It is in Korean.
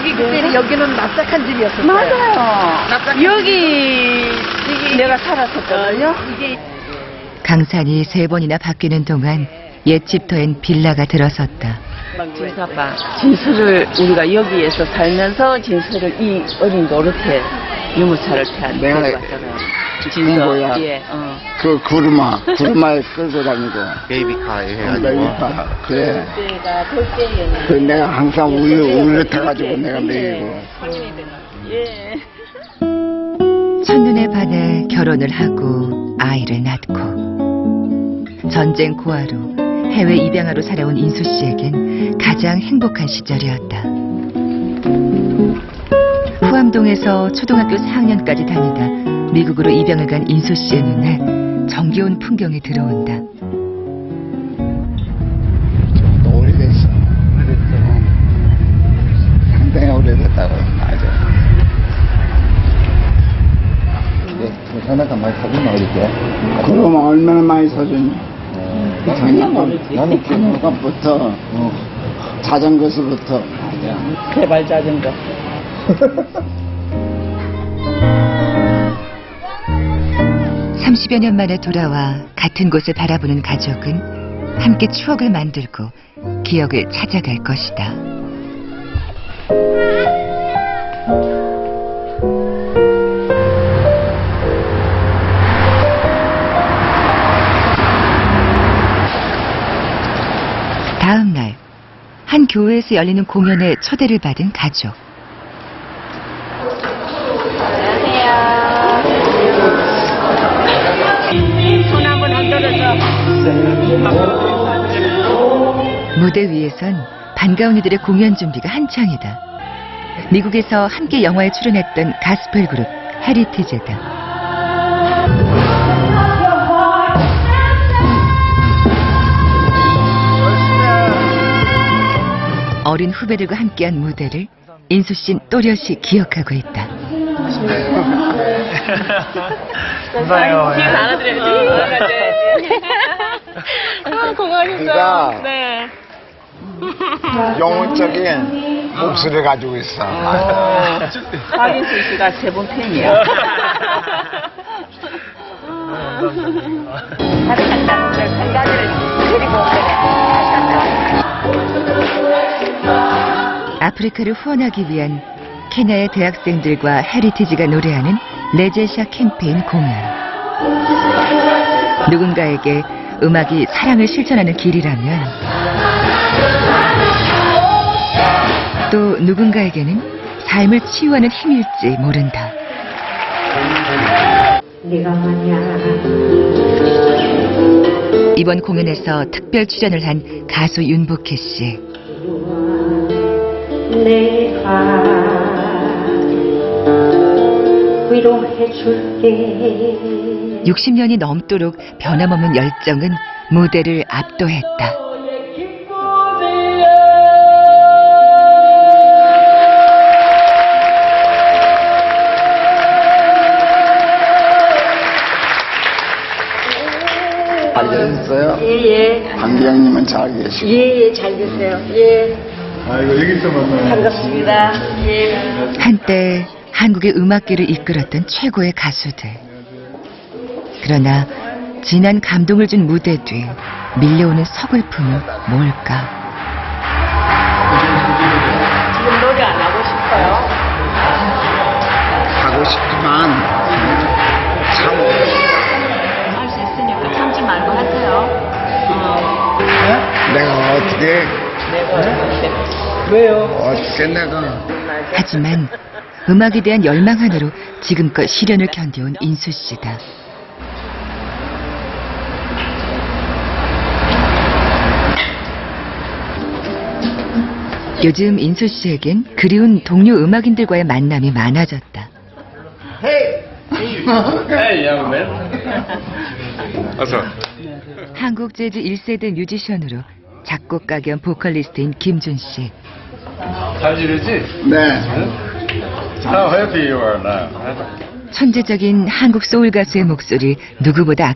여기 그때 여기는 납작한 집이었어요. 맞아요. 여기 내가 살았었거든요. 강산이 3번이나 바뀌는 동안 옛 집터엔 빌라가 들어섰다. 진사빠, 진수를 우리가 여기에서 살면서 진수를 이 어린 노릇해 유모차를 태한 내가 진수야. 예. 그 구르마에 끌고 다니고. 베이비카 해가지고. 베이비카. 그래. 그때가 돌때에는 그 내가 항상 우유 타가지고 내가 먹이고. 예. 첫눈에 반해 결혼을 하고 아이를 낳고 전쟁 고아로 해외 입양아로 살아온 인수 씨에겐 가장 행복한 시절이었다. 후암동에서 초등학교 4학년까지 다니다 미국으로 입양을 간 인수 씨의 눈에 정겨운 풍경이 들어온다. 좀 오래됐어. 상당히 오래됐다고. 맞아. 하나가 많이 사줬나 그랬죠? 그럼 얼마나 많이 사줬니? 나는 기념관부터 자전거서부터. 개발 자전거. 30여 년 만에 돌아와 같은 곳을 바라보는 가족은 함께 추억을 만들고 기억을 찾아갈 것이다. 다음 날, 한 교회에서 열리는 공연에 초대를 받은 가족. 손 한번 흔들어서. 무대 위에선 반가운 이들의 공연 준비가 한창이다. 미국에서 함께 영화에 출연했던 가스펠 그룹 헤리티제다. 어린 후배들과 함께한 무대를 인수 씨는 또렷이 기억하고 있다. 감사해요. 기억 알아드려야지. 고마워요. 네. 영혼적인 목소리를 가지고 있어. 박인수 씨가 3번 팬이야. 아프리카를 후원하기 위한 케냐의 대학생들과 헤리티지가 노래하는 레제샤 캠페인 공연. 누군가에게 음악이 사랑을 실천하는 길이라면 또 누군가에게는 삶을 치유하는 힘일지 모른다. 이번 공연에서 특별 출연을 한 가수 윤복희 씨. 내가 위로해줄게. 60년이 넘도록 변함없는 열정은 무대를 압도했다. 잘 계셨어요? 예예. 강기영님은 잘 계시고. 예예, 잘 계세요. 예. 아이고 여기서 만나요. 반갑습니다. 예. 한때 한국의 음악계를 이끌었던 최고의 가수들. 그러나 진한 감동을 준 무대 뒤 밀려오는 서글픔은 뭘까? 지금 노래 안 하고 싶어요? 하고 싶지만 참 할 수 있으니까 참지 말고 하세요. 내가 어떻게 왜요? 어떻게 내가 하지만 음악에 대한 열망 하나로 지금껏 시련을 견뎌온 인수 씨다. 요즘 인수 씨에겐 그리운 동료 음악인들과의 만남이 많아졌다. 어서. 한국 재즈 1세대 뮤지션으로 작곡가 겸 보컬리스트인 김준 씨. 잘 지내지? 네. How happy you are now. 천재적인 한국 소울 가수의 목소리 누구보다